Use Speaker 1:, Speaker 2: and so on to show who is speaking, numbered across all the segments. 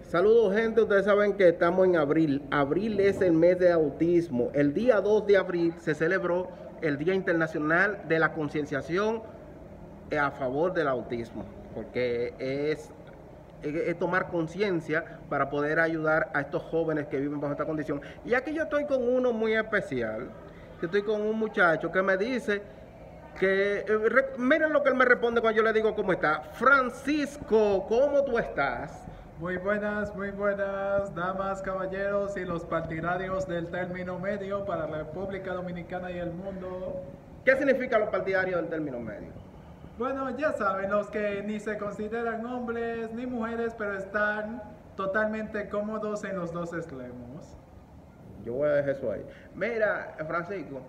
Speaker 1: Saludos gente, ustedes saben que estamos en abril. Abril es el mes de autismo. El día 2 de abril se celebró el Día Internacional de la Concienciación a favor del autismo, porque es tomar conciencia para poder ayudar a estos jóvenes que viven bajo esta condición. Y aquí yo estoy con uno muy especial, yo estoy con un muchacho que me dice que, miren lo que él me responde cuando yo le digo cómo está. Francisco, ¿cómo tú estás?
Speaker 2: Muy buenas, damas, caballeros y los partidarios del término medio para la República Dominicana y el mundo.
Speaker 1: ¿Qué significa los partidarios del término medio?
Speaker 2: Bueno, ya saben, los que ni se consideran hombres ni mujeres, pero están totalmente cómodos en los dos extremos.
Speaker 1: Yo voy a dejar eso ahí. Mira, Francisco,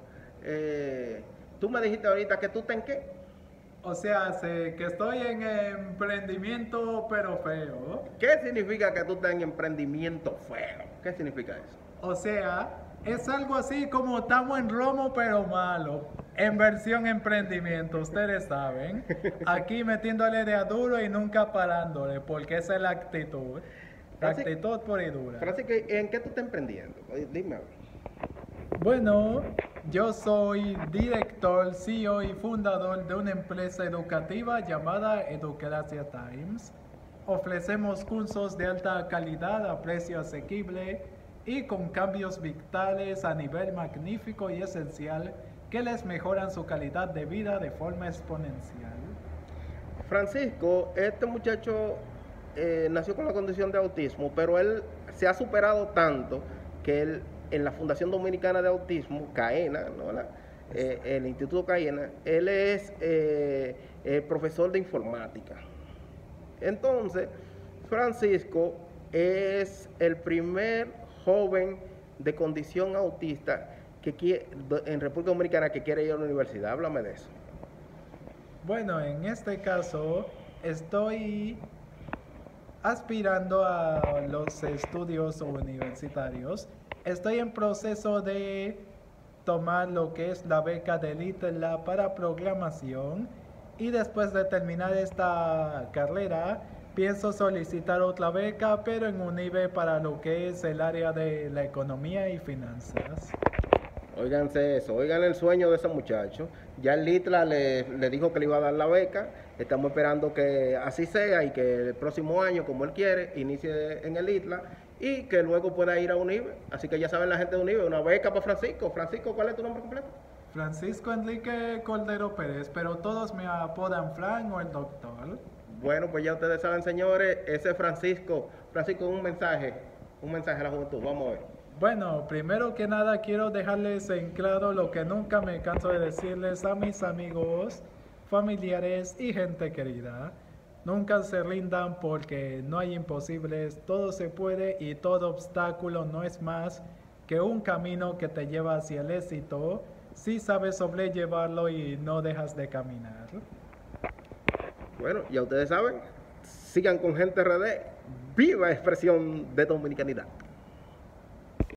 Speaker 1: tú me dijiste ahorita que tú te en qué.
Speaker 2: O sea, sé que estoy en emprendimiento, pero feo.
Speaker 1: ¿Qué significa que tú estás en emprendimiento feo? ¿Qué significa eso?
Speaker 2: O sea, es algo así como estamos en romo, pero malo. En versión emprendimiento, ustedes saben. Aquí metiéndole de a duro y nunca parándole, porque esa es la actitud. La actitud pura y dura.
Speaker 1: Francisco, ¿en qué tú estás emprendiendo? Dime a ver.
Speaker 2: Bueno, yo soy director, CEO y fundador de una empresa educativa llamada Educracia Times. Ofrecemos cursos de alta calidad a precio asequible y con cambios vitales a nivel magnífico y esencial que les mejoran su calidad de vida de forma exponencial.
Speaker 1: Francisco, este muchacho nació con la condición de autismo, pero él se ha superado tanto que él en la Fundación Dominicana de Autismo, CAENA, ¿no? El Instituto CAENA, él es profesor de informática. Entonces, Francisco es el primer joven de condición autista en República Dominicana que quiere ir a la universidad. Háblame de eso.
Speaker 2: Bueno, en este caso estoy aspirando a los estudios universitarios. Estoy en proceso de tomar lo que es la beca de Little Lab para programación y después de terminar esta carrera pienso solicitar otra beca, pero en UNIBE para lo que es el área de la economía y finanzas.
Speaker 1: Óiganse eso, oigan el sueño de ese muchacho. Ya el LITLA le dijo que le iba a dar la beca. Estamos esperando que así sea y que el próximo año, como él quiere, inicie en el LITLA y que luego pueda ir a UNIBE. Así que ya saben la gente de UNIBE, una beca para Francisco. Francisco, ¿cuál es tu nombre completo?
Speaker 2: Francisco Enrique Cordero Pérez, pero todos me apodan Fran o el doctor.
Speaker 1: Bueno, pues ya ustedes saben, señores, ese es Francisco. Francisco, un mensaje a la juventud. Vamos a ver.
Speaker 2: Bueno, primero que nada quiero dejarles en claro lo que nunca me canso de decirles a mis amigos, familiares y gente querida. Nunca se rindan porque no hay imposibles, todo se puede y todo obstáculo no es más que un camino que te lleva hacia el éxito si sabes sobrellevarlo y no dejas de caminar.
Speaker 1: Bueno, ya ustedes saben, sigan con Gente RD, viva expresión de dominicanidad.